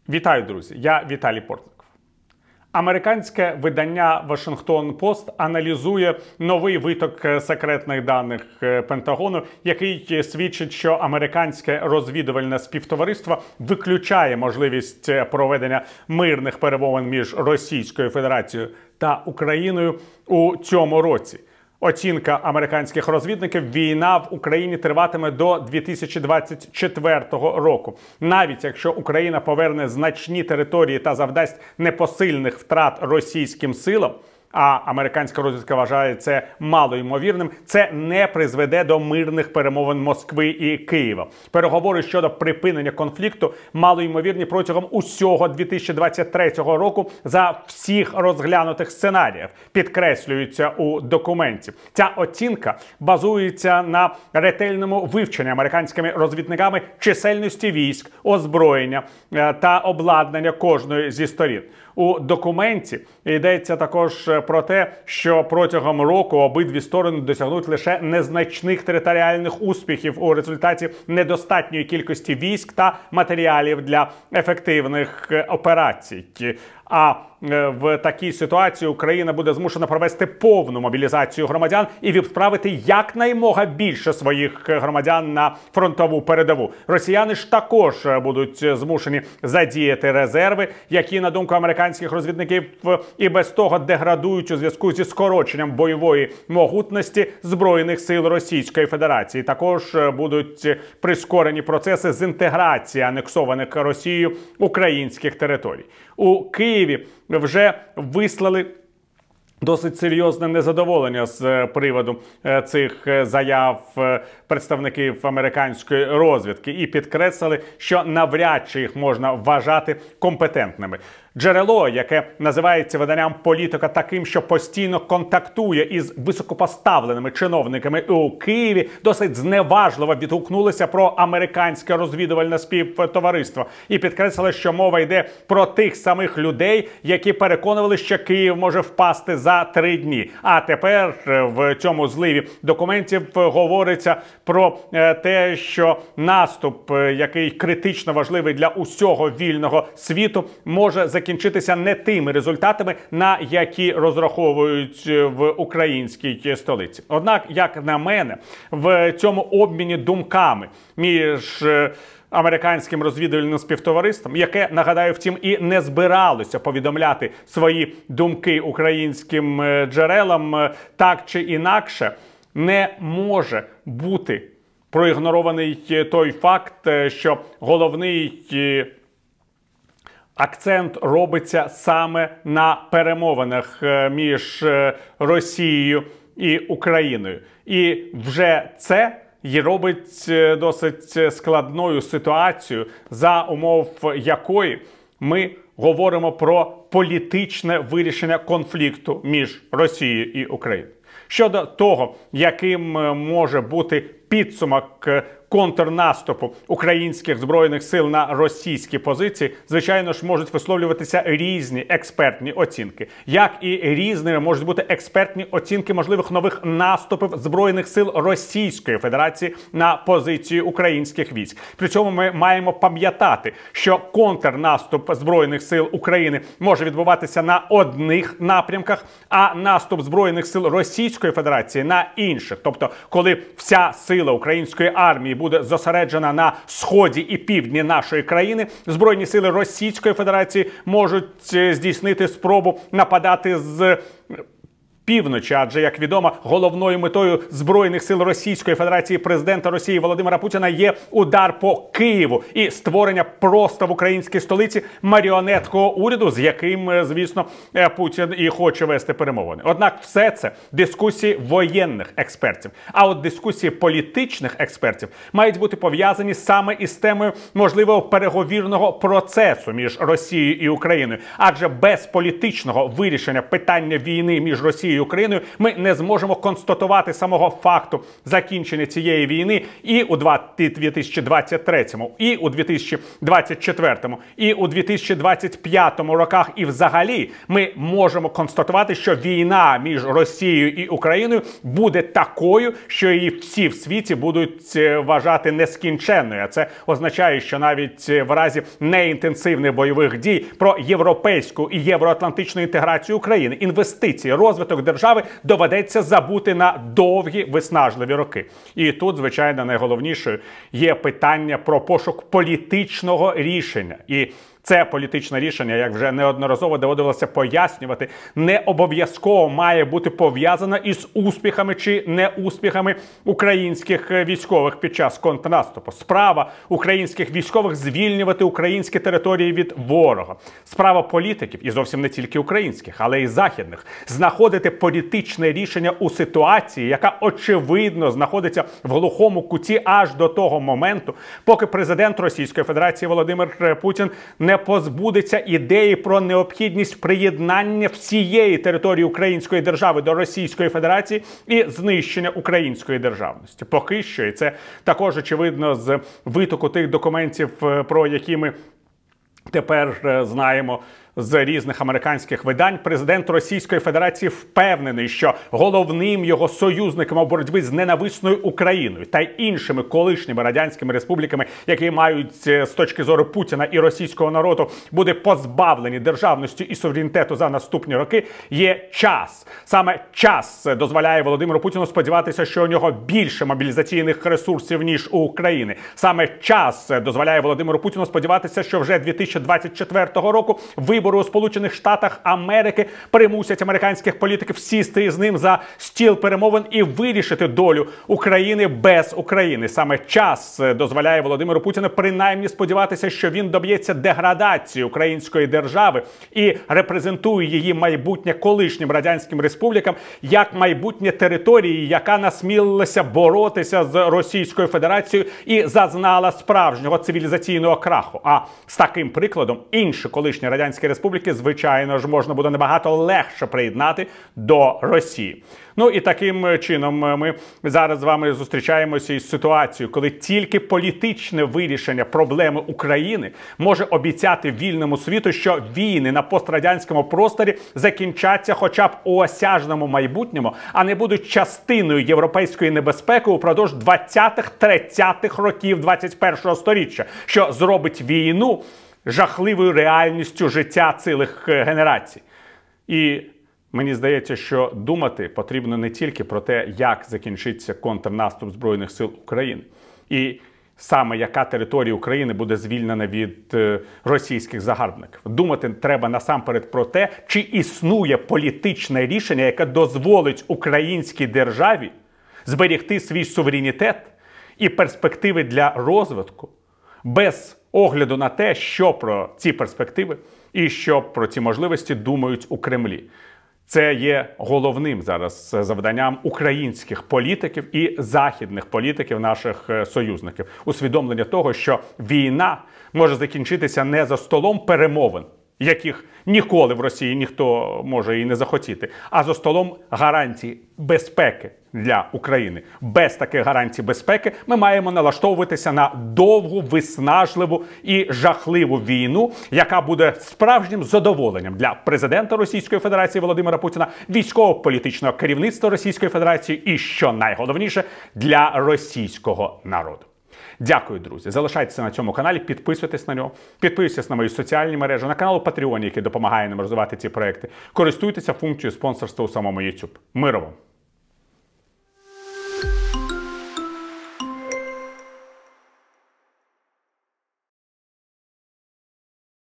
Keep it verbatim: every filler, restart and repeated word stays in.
Вітаю, друзі! Я Віталій Портников. Американське видання Washington Post аналізує новий виток секретних даних Пентагону, який свідчить, що американське розвідувальне співтовариство виключає можливість проведення мирних перемовин між Російською Федерацією та Україною у цьому році. Оцінка американських розвідників: війна в Україні триватиме до дві тисячі двадцять четвертого року. Навіть якщо Україна поверне значні території та завдасть непосильних втрат російським силам, а американська розвідка вважає це малоймовірним, це не призведе до мирних перемовин Москви і Києва. Переговори щодо припинення конфлікту малоймовірні протягом усього дві тисячі двадцять третього року за всіх розглянутих сценаріїв, підкреслюється у документі. Ця оцінка базується на ретельному вивченні американськими розвідниками чисельності військ, озброєння та обладнання кожної зі сторін. У документі йдеться також про те, що протягом року обидві сторони досягнуть лише незначних територіальних успіхів у результаті недостатньої кількості військ та матеріалів для ефективних операцій. А в такій ситуації Україна буде змушена провести повну мобілізацію громадян і відправити якнаймога більше своїх громадян на фронтову передову. Росіяни ж також будуть змушені задіяти резерви, які, на думку американських розвідників, і без того деградують у зв'язку зі скороченням бойової могутності Збройних сил Російської Федерації. Також будуть прискорені процеси з інтеграції анексованих Росією українських територій. У Києві вже вислали досить серйозне незадоволення з приводу цих заяв представників американської розвідки і підкреслили, що навряд чи їх можна вважати компетентними. Джерело, яке називається виданням «Політика» таким, що постійно контактує із високопоставленими чиновниками у Києві, досить зневажливо відгукнулося про американське розвідувальне співтовариство і підкреслили, що мова йде про тих самих людей, які переконували, що Київ може впасти за три дні. А тепер в цьому зливі документів говориться про те, що наступ, який критично важливий для усього вільного світу, може закінчитися закінчитися не тими результатами, на які розраховують в українській столиці. Однак, як на мене, в цьому обміні думками між американським розвідувальним співтовариством, яке, нагадаю, втім, і не збиралося повідомляти свої думки українським джерелам, так чи інакше, не може бути проігнорований той факт, що головний акцент робиться саме на перемовинах між Росією і Україною. І вже це і робить досить складною ситуацію, за умов якої ми говоримо про політичне вирішення конфлікту між Росією і Україною. Щодо того, яким може бути підсумок контрнаступу українських збройних сил на російські позиції, звичайно ж, можуть висловлюватися різні експертні оцінки. Як і різними можуть бути експертні оцінки можливих нових наступів збройних сил Російської Федерації на позиції українських військ. При цьому ми маємо пам'ятати, що контрнаступ збройних сил України може відбуватися на одних напрямках, а наступ збройних сил Російської Федерації на інших. Тобто, коли вся сила української армії буде зосереджена на сході і півдні нашої країни, Збройні сили Російської Федерації можуть здійснити спробу нападати з півночі, адже, як відомо, головною метою Збройних сил Російської Федерації президента Росії Володимира Путіна є удар по Києву і створення просто в українській столиці маріонеткового уряду, з яким, звісно, Путін і хоче вести перемовини. Однак все це дискусії воєнних експертів. А от дискусії політичних експертів мають бути пов'язані саме із темою можливого переговірного процесу між Росією і Україною. Адже без політичного вирішення питання війни між Росією Росією і Україною, ми не зможемо констатувати самого факту закінчення цієї війни і у дві тисячі двадцять третьому, і у дві тисячі двадцять четвертому, і у дві тисячі двадцять п'ятому роках. І взагалі ми можемо констатувати, що війна між Росією і Україною буде такою, що її всі в світі будуть вважати нескінченною. А це означає, що навіть в разі неінтенсивних бойових дій про європейську і євроатлантичну інтеграцію України, інвестиції, розвиток держави доведеться забути на довгі виснажливі роки. І тут, звичайно, найголовнішою є питання про пошук політичного рішення. І це політичне рішення, як вже неодноразово доводилося пояснювати, не обов'язково має бути пов'язане із успіхами чи неуспіхами українських військових під час контрнаступу. Справа українських військових звільнювати українські території від ворога. Справа політиків, і зовсім не тільки українських, але й західних, знаходити політичне рішення у ситуації, яка очевидно знаходиться в глухому куті аж до того моменту, поки президент Російської Федерації Володимир Путін не позбудеться ідеї про необхідність приєднання всієї території української держави до Російської Федерації і знищення української державності. Поки що, і це також очевидно з витоку тих документів, про які ми тепер знаємо з різних американських видань, президент Російської Федерації впевнений, що головним його союзником у боротьбі з ненависною Україною та й іншими колишніми радянськими республіками, які мають з точки зору Путіна і російського народу буде позбавлені державності і суверенітету за наступні роки, є час. Саме час дозволяє Володимиру Путіну сподіватися, що у нього більше мобілізаційних ресурсів, ніж у України. Саме час дозволяє Володимиру Путіну сподіватися, що вже дві тисячі двадцять четвертого року вибори у Сполучених Штатах Америки примусять американських політиків сісти з ним за стіл перемовин і вирішити долю України без України. Саме час дозволяє Володимиру Путіну принаймні сподіватися, що він доб'ється деградації української держави і репрезентує її майбутнє колишнім радянським республікам як майбутнє території, яка насмілилася боротися з Російською Федерацією і зазнала справжнього цивілізаційного краху. А з таким прикладом інші колишні радянські республіки, звичайно ж, можна буде набагато легше приєднати до Росії. Ну і таким чином ми зараз з вами зустрічаємося із ситуацією, коли тільки політичне вирішення проблеми України може обіцяти вільному світу, що війни на пострадянському просторі закінчаться хоча б у осяжному майбутньому, а не будуть частиною європейської небезпеки упродовж двадцятих-тридцятих років двадцять першого сторіччя, що зробить війну жахливою реальністю життя цілих генерацій. І мені здається, що думати потрібно не тільки про те, як закінчиться контрнаступ Збройних сил України, і саме яка територія України буде звільнена від е, російських загарбників. Думати треба насамперед про те, чи існує політичне рішення, яке дозволить українській державі зберегти свій суверенітет і перспективи для розвитку без огляду на те, що про ці перспективи і що про ці можливості думають у Кремлі. Це є головним зараз завданням українських політиків і західних політиків, наших союзників. Усвідомлення того, що війна може закінчитися не за столом перемовин, яких ніколи в Росії ніхто може і не захотіти, а за столом гарантій безпеки для України. Без таких гарантій безпеки ми маємо налаштовуватися на довгу, виснажливу і жахливу війну, яка буде справжнім задоволенням для президента Російської Федерації Володимира Путіна, військово-політичного керівництва Російської Федерації і, що найголовніше, для російського народу. Дякую, друзі. Залишайтеся на цьому каналі, підписуйтесь на нього, підписуйтесь на мої соціальні мережі, на канал Patreon, який допомагає нам розвивати ці проекти. Користуйтеся функцією спонсорства у самому YouTube. Миру вам!